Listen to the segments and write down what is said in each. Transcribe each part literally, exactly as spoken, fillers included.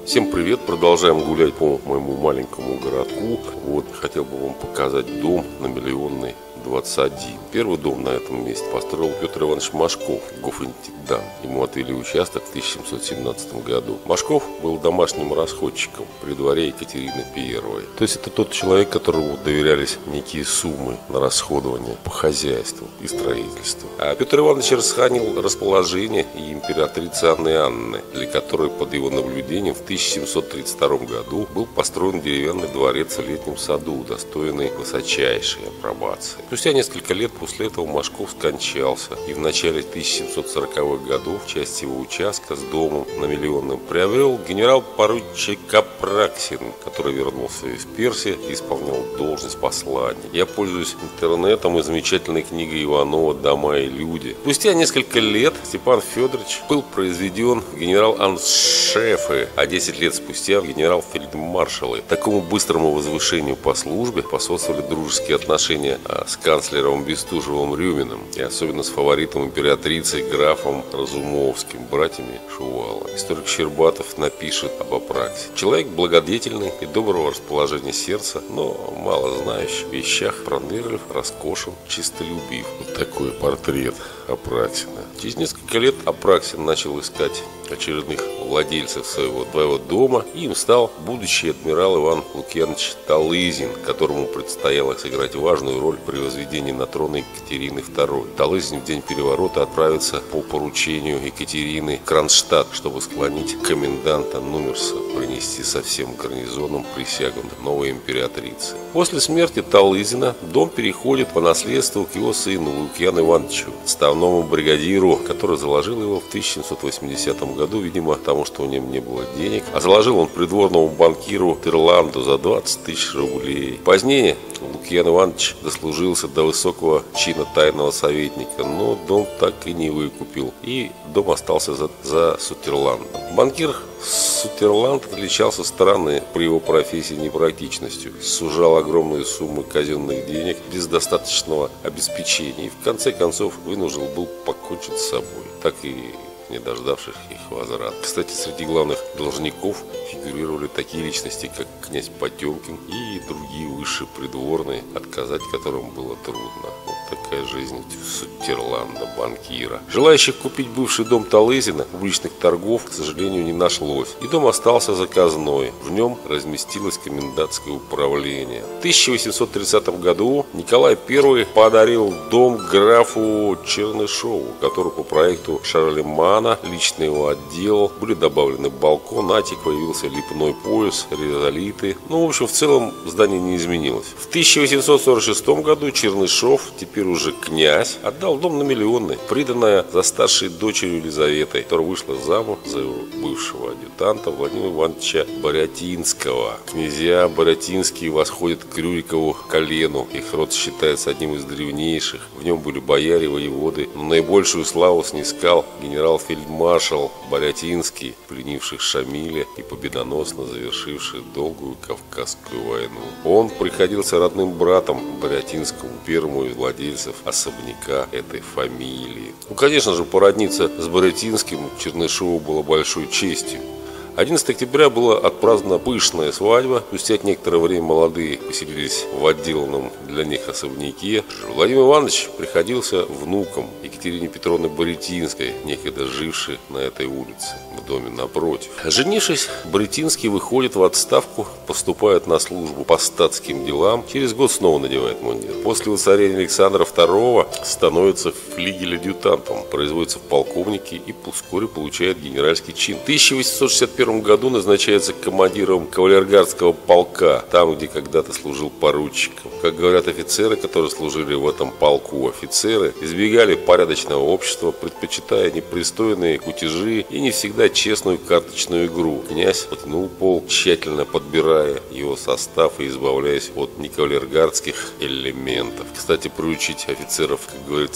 Всем привет! Продолжаем гулять по моему маленькому городку. Вот, хотел бы вам показать дом на Миллионной двадцать один. Первый дом на этом месте построил Петр Иванович Машков, гофинтендант. Ему отвели участок в тысяча семьсот семнадцатом году. Машков был домашним расходчиком при дворе Екатерины Первой. То есть это тот человек, которому доверялись некие суммы на расходование по хозяйству и строительству. А Петр Иванович расхранил расположение и императрицы Анны Анны, для которой под его наблюдением в тысяча семьсот тридцать втором году был построен деревянный дворец в Летнем саду, удостоенный высочайшей апробации. Спустя несколько лет после этого Машков скончался, и в начале тысяча семьсот сороковых годов часть его участка с домом на Миллионном приобрел генерал-поручик Апраксин, который вернулся из Персии и исполнял должность посланника. Я пользуюсь интернетом и замечательной книгой Иванова «Дома и люди». Спустя несколько лет Степан Федорович был произведен в генерал-аншефы, а десять лет спустя в генерал-фельдмаршалы. Такому быстрому возвышению по службе способствовали дружеские отношения с канцлером Бестужевым Рюминым и особенно с фаворитом императрицы графом Разумовским, братьями Шуваловыми. Историк Щербатов напишет об Апраксине. Человек благодетельный и доброго расположения сердца, но мало знающий в вещах, пронырлив, роскошен, чистолюбив. Вот такой портрет Апраксина. Через несколько лет Апраксин начал искать очередных владельцев своего, своего дома, и им стал будущий адмирал Иван Лукьянович Талызин, которому предстояло сыграть важную роль при возведении на трон Екатерины Второй. Талызин в день переворота отправится по поручению Екатерины в Кронштадт, чтобы склонить коменданта Нумерса принести со всем гарнизоном присягу новой императрицы. После смерти Талызина дом переходит по наследству к его сыну Лукьяну Ивановичу, ставному бригадиру, который заложил его в тысяча семьсот восьмидесятом году, видимо, потому что у него не было денег. А заложил он придворному банкиру Терланду за двадцать тысяч рублей. Позднее Лукьян Иванович дослужился до высокого чина тайного советника, но дом так и не выкупил, и дом остался за, за Сутерландом. Банкир Сутерланд отличался странной при его профессии непрактичностью, сужал огромные суммы казенных денег без достаточного обеспечения и в конце концов вынужден был покончить с собой, так и не дождавших их возврата. Кстати, среди главных должников фигурировали такие личности, как князь Потемкин и другие высшие придворные, отказать которым было трудно. Вот такая жизнь Сутерланда, банкира. Желающих купить бывший дом Талызина публичных торгов, к сожалению, не нашлось, и дом остался заказной. В нем разместилось комендантское управление. В тысяча восемьсот тридцатом году Николай Первый подарил дом графу Чернышову, который по проекту Шарлемана, лично его отдел, были добавлены балкон, атик, появился лепной пояс, резолиты. Ну, в общем, в целом здание не изменилось. В тысяча восемьсот сорок шестом году Чернышов, теперь уже князь, отдал дом на Миллионной, приданное за старшей дочерью Елизаветой, которая вышла замуж за его бывшего адъютанта Владимира Ивановича Борятинского. Князья Борятинские восходят к Рюрикову колену, их род считается одним из древнейших. В нем были бояре, воеводы, но наибольшую славу снискал генерал-фельдмаршал Борятинский, пленивший Шамиля и победоносно завершивший долгую Кавказскую войну. Он приходился родным братом Борятинскому, первому из владельцев особняка этой фамилии. Ну, конечно же, породниться с Борятинским Чернышову было большой честью. одиннадцатого октября была отпразднована пышная свадьба. Спустя некоторое время молодые поселились в отделанном для них особняке. Владимир Иванович приходился внуком Екатерине Петровны Борятинской, некогда жившей на этой улице, в доме напротив. Женившись, Борятинский выходит в отставку, поступает на службу по статским делам. Через год снова надевает мундир. После воцарения Александра Второго становится флигель-адъютантом, производится в полковнике и вскоре получает генеральский чин. В тысяча восемьсот шестьдесят первом году назначается командиром кавалергардского полка, там, где когда-то служил поручиком. Как говорят офицеры, которые служили в этом полку, офицеры избегали порядочного общества, предпочитая непристойные кутежи и не всегда честную карточную игру. Князь потянул полк, тщательно подбирая его состав и избавляясь от некавалергардских элементов. Кстати, приучить офицеров, как говорится, к свету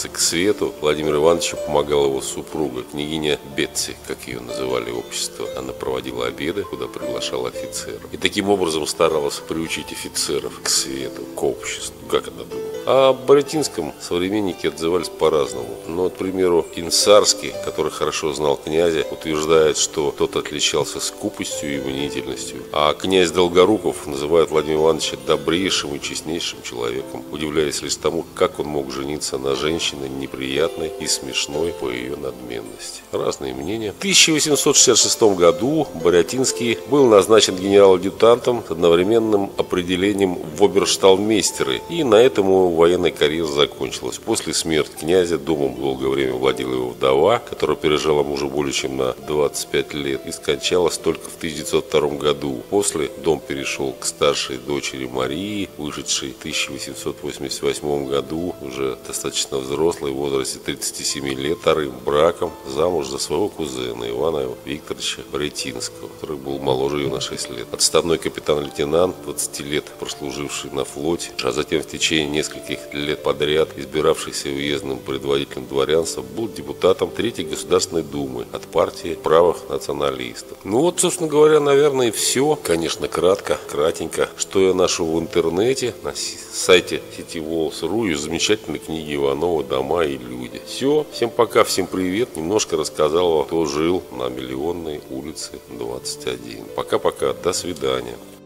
Свету Владимиру Ивановичу помогала его супруга, княгиня Бетси, как ее называли общество. Она проводила обеды, куда приглашала офицеров. И таким образом старалась приучить офицеров к свету, к обществу, как она думала. А о Барютинском современники отзывались по-разному. Но, к примеру, Инсарский, который хорошо знал князя, утверждает, что тот отличался скупостью и мнительностью. А князь Долгоруков называет Владимира Ивановича добрейшим и честнейшим человеком, удивляясь лишь тому, как он мог жениться на женщине неприятной и смешной по ее надменности. Разные мнения. В тысяча восемьсот шестьдесят шестом году Барютинский был назначен генерал-адъютантом с одновременным определением в обершталмейстеры, и на этом его военная карьера закончилась. После смерти князя домом долгое время владела его вдова, которая пережила мужа более чем на двадцать пять лет и скончалась только в тысяча девятьсот втором году. После дом перешел к старшей дочери Марии, вышедшей в тысяча восемьсот восемьдесят восьмом году, уже достаточно взрослой, в возрасте тридцати семи лет, вторым браком замуж за своего кузена Ивана Викторовича Барютинского, который был моложе ее на шесть лет. Отставной капитан-лейтенант, двадцать лет прослуживший на флоте, а затем в течение нескольких лет подряд избиравшийся уездным предводителем дворянства, был депутатом Третьей Государственной Думы от партии правых националистов. Ну вот, собственно говоря, наверное, и все. Конечно, кратко, кратенько. Что я нашел в интернете, на сайте сети волос точка ру, и замечательной книги Иванова «Дома и люди». Все. Всем пока, всем привет. Немножко рассказал, кто жил на Миллионной улице двадцать один. Пока-пока. До свидания.